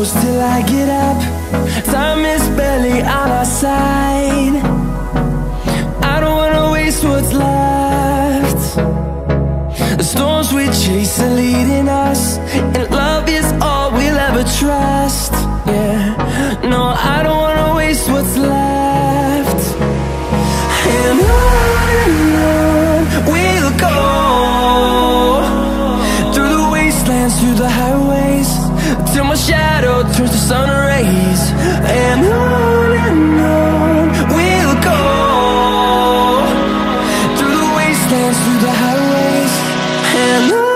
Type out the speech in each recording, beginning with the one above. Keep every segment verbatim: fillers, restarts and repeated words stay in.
close till I get up. Time is barely on our side. I don't wanna waste what's left. The storms we chase are leading us, and love is all we'll ever trust. Yeah, no, I don't wanna waste what's left. And on and on we'll go, through the wastelands, through the highways, till my shadow turns to sun rays. And on and on we'll go, through the wastelands, through the highways, and on.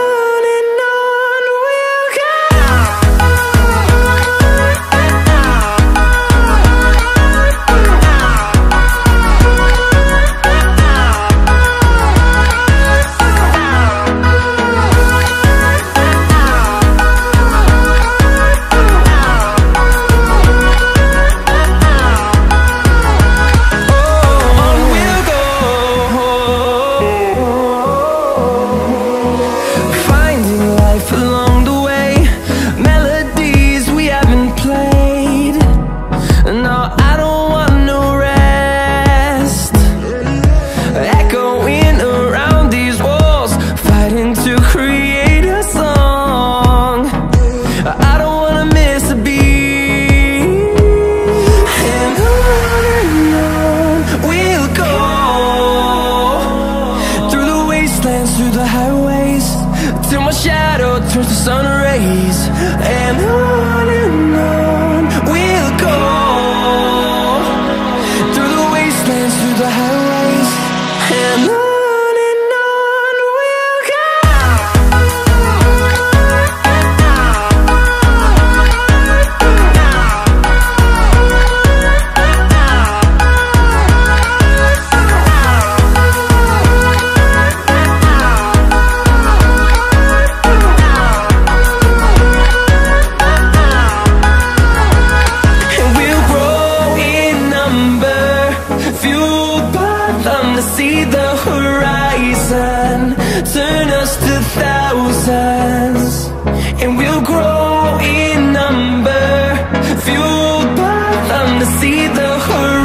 Through the highways, till my shadow turns to sun rays. And on and on we'll go, through the wastelands, through the highways, and on. See the horizon turn us to thousands, and we'll grow in number, fueled by them to see the horizon.